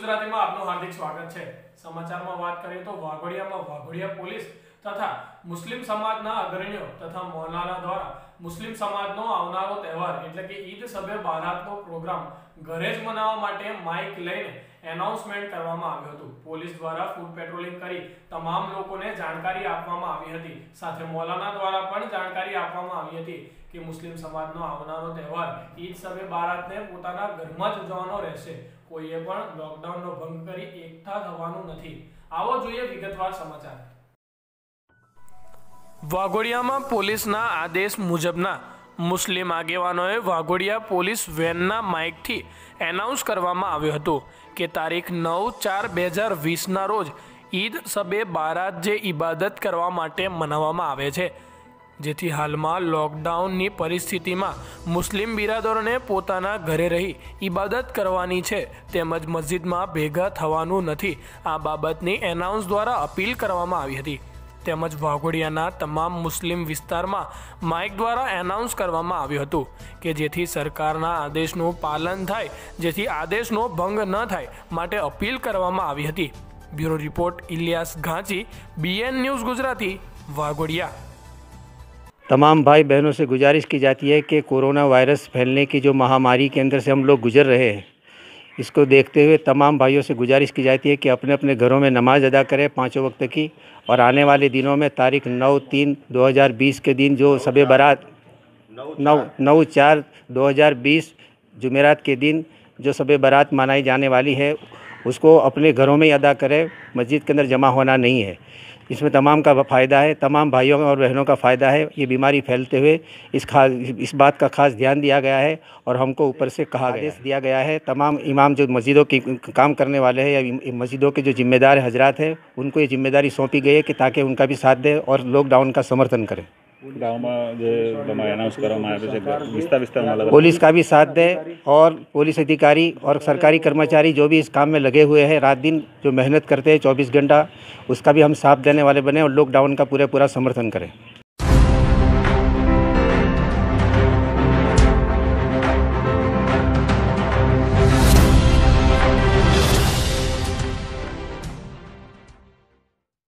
ગુજરાતીમાં આપનું હાર્દિક સ્વાગત છે। સમાચારમાં વાત કરીએ તો વાઘોડિયામાં વાઘોડિયા પોલીસ તથા મુસ્લિમ સમાજના અગ્રણીઓ તથા મૌલાના દ્વારા મુસ્લિમ સમાજનો આવનારો તહેવાર એટલે કે ઈદ શબે બારાતનો પ્રોગ્રામ ઘરે જ મનાવવા માટે માઇક લઈને એનાઉન્સમેન્ટ કરવામાં આવ્યું હતું। પોલીસ દ્વારા ફૂડ પેટ્રોલિંગ કરી તમામ લોકોને જાણકારી આપવામાં આવી હતી। સાથે મૌલાના દ્વારા પણ જાણકારી આપવામાં આવી હતી કે મુસ્લિમ સમાજનો આવનારો તહેવાર ઈદ શબે બારાતને પોતાના ઘરમાં જ ઉજવવાનો રહેશે। કોઈએ પણ લોકડાઉનનો ભંગ કરી એકઠા થવાનું નથી। આવો જોઈએ વિગતવાર સમાચાર। વાઘોડિયામાં પોલીસના આદેશ મુજબના મુસ્લિમ આગેવાનોએ વાઘોડિયા પોલીસ વેનના માઇકથી એનાઉન્સ કરવામાં આવ્યું હતું કે તારીખ 9/4/2020ના રોજ ઈદ શબે બારાત જે ઇબાદત કરવા માટે મનાવવામાં આવે છે, જેથી હાલમાં લોકડાઉનની પરિસ્થિતિમાં મુસ્લિમ બિરાદરોને પોતાના ઘરે રહી ઇબાદત કરવાની છે તેમજ મસ્જિદમાં ભેગા થવાનું નથી। આ બાબતની એનાઉન્સ દ્વારા અપીલ કરવામાં આવી હતી। તેમજ વાઘોડિયાના તમામ મુસ્લિમ વિસ્તારમાં માઇક દ્વારા એનાઉન્સ કરવામાં આવ્યું હતું કે જેથી સરકારના આદેશનું પાલન થાય, જેથી આદેશનો ભંગ ન થાય માટે અપીલ કરવામાં આવી હતી। Bureau report Ilyas Ghanchi, BN news Gujarati, Waghodiya. तमाम भाई बहनों से गुजारिश की जाती है कि कोरोना वायरस फैलने की जो महामारी के अंदर से हम लोग गुजर रहे हैं, इसको देखते हुए तमाम भाइयों से गुजारिश की जाती है कि अपने अपने घरों में नमाज अदा करें 5 वक्त की। और आने वाले दिनों में तारीख 9/3/2020 के दिन जो शबे बारात 9/4/2020 जुमेरात के दिन जो शबे बारात मनाई जाने वाली है, उसको अपने घरों में ही अदा करें, मस्जिद के अंदर जमा होना नहीं है। इसमें तमाम का फ़ायदा है, तमाम भाइयों और बहनों का फ़ायदा है। ये बीमारी फैलते हुए इस बात का खास ध्यान दिया गया है और हमको ऊपर से कहा आदेश दिया गया है। तमाम इमाम जो मस्जिदों की काम करने वाले हैं या मस्जिदों के जो जिम्मेदार हजरात हैं, उनको ये जिम्मेदारी सौंपी गई है कि ताकि उनका भी साथ दें और लॉकडाउन का समर्थन करें। पुलिस का भी साथ दें और पुलिस अधिकारी और सरकारी कर्मचारी जो भी इस काम में लगे हुए हैं, रात दिन जो मेहनत करते हैं 24 घंटा, उसका भी हम साथ देने वाले बने और लॉकडाउन का पूरा समर्थन करें।